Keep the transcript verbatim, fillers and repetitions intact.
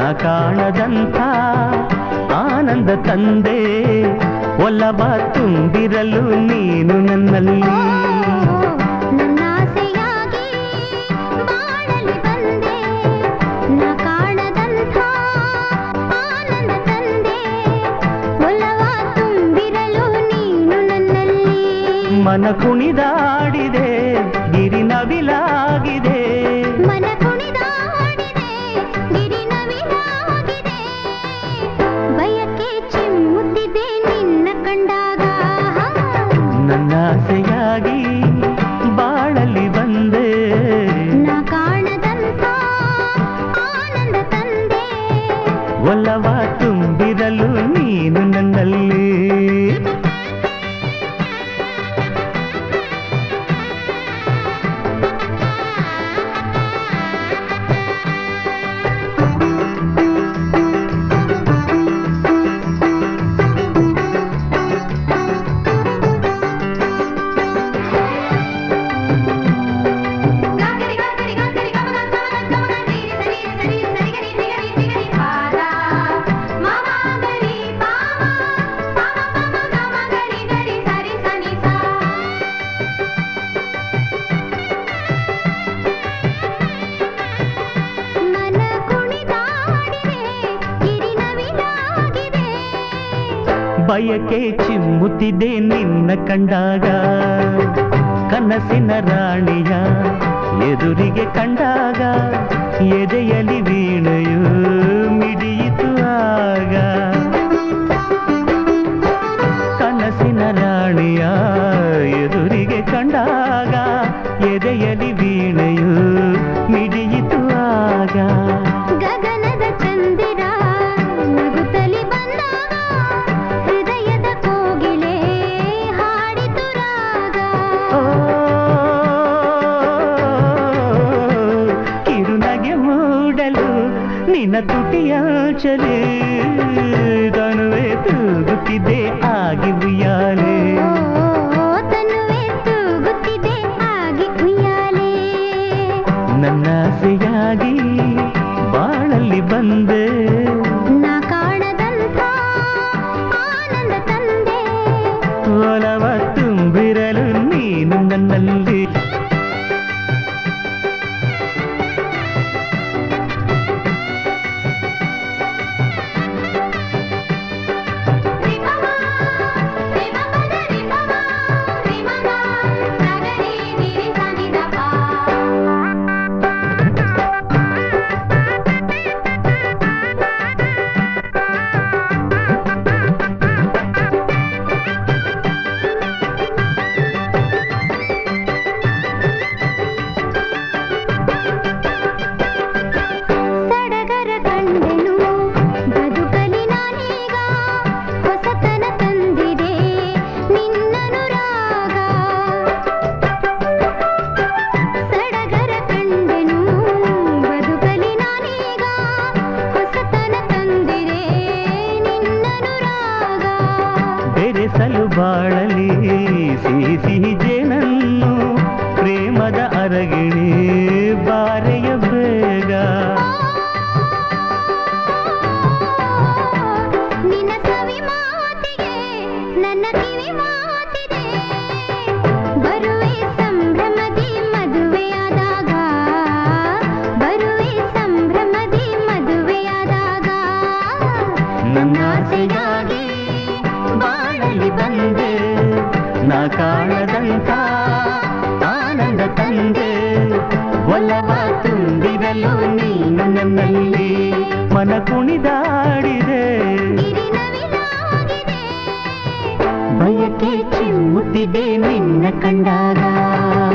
ನಾ ಕಾಣದಂಥ ಆನಂದ ತಂದೆ ಒಲವ ತುಂಬಿರಲು ನೀನು ನನ್ನಲ್ಲಿ ನನ್ನಾಸೆಯಾಗಿ ಬಾಳಲಿ ಬಂದೆ ನಾ ಕಾಣದಂಥ ಆನಂದ ತಂದೆ ಒಲವ ತುಂಬಿರಲು ನೀನು ನನ್ನಲ್ಲಿ ಮನ ಕುಣಿದಾಡಿದೆ ಗಿರಿ ನವಿಲಾಗಿದೆ ಮನ ಕುಣಿದಾಡಿದೆ ಗಿರಿ ನವಿಲಾಗಿದೆ ಬಯಕೆ ಚಿಮ್ಮುತ್ತಿದೆ ನಿನ್ನ ಕಂಡಾಗ ನನ್ನಾಸೆಯಾಗಿ ಬಾಳಲಿ ಬಂದೆ ನಾ ಕಾಣದಂಥ ಆನಂದ ತಂದೆ ಒಲವ ತುಂಬಿರಲು ನೀನು ನನ್ನಲ್ಲಿ ಬಯಕೆ ಚಿಮ್ಮುತ್ತಿದೆ ನಿನ್ನ ಕಂಡಾಗ ಕನಸಿನ ರಾಣಿಯ ಎದುರಿಗೆ ಕಂಡಾಗ ಎದೆಯಲಿ ವೀಣೆಯು ಮಿಡಿಯಿತು ಆಗ ಕನಸಿನ ರಾಣಿಯ ಎದುರಿಗೆ ಕಂಡಾಗ ಎದೆಯಲಿ ವೀಣೆಯು ಮಿಡಿಯಿತು ಆಗ ಗಗನದ ಚಂದಿರ ನಗುತ್ತಲಿ ಬಂದಾಗ ಹೃದಯದ ಕೋಗಿಲೆ ಹಾಡಿತು ರಾಗ ಕಿರುನಗೆ ಮೂಡಲು ನಿನ್ನ ತುಟಿಯಾಚಲೆ ತನುವೆ ತೂಗುತ್ತಿದೆ ಆಗಿ ಉಯ್ಯಾಲೆ ತನುವೆ ತೂಗುತ್ತಿದೆ ಆಗಿ ಉಯ್ಯಾಲೆ ನನ್ನಾಸೆಯಾಗಿ ಬಾಳಲ್ಲಿ ಬಂದೆ ನಾ ಕಾಣದಂಥ ಆನಂದ ತಂದೆ ಒಲವ ತುಂಬಿರಲು ನೀನು ನನ್ನಲ್ಲಿ ಬೆರೆಸಲು ಬಾಳಲಿ ಸಿಹಿ ಸಿಹಿ ಜೇನನ್ನು ಪ್ರೇಮದ ಅರಗಿಣಿ ಬಾರೆಯ ಬೇಗ ನಿನ್ನ ಸವಿ ಮಾತಿಗೆ ನನ್ನ ಕಿವಿ ಮಾತಿದೆ ಬರುವೆ ಸಂಭ್ರಮದಿ ಮದುವೆಯಾದಾಗ ಬರುವೆ ಸಂಭ್ರಮದಿ ಮದುವೆಯಾದಾಗ ನನ್ನಾಸೆಯಾಗಿ ಬಾಳಲಿ ಬಂದೆ ನಾ ಕಾಣದಂಥ ಆನಂದ ತಂದೆ ಒಲವ ತುಂಬಿರಲು ನೀನು ನನ್ನಲ್ಲಿ ಮನ ಕುಣಿದಾಡಿದೆ ಗಿರಿ ನವಿಲಾಗಿದೆ ಬಯಕೆ ಚಿಮ್ಮುತ್ತಿದೆ ನಿನ್ನ ಕಂಡಾಗ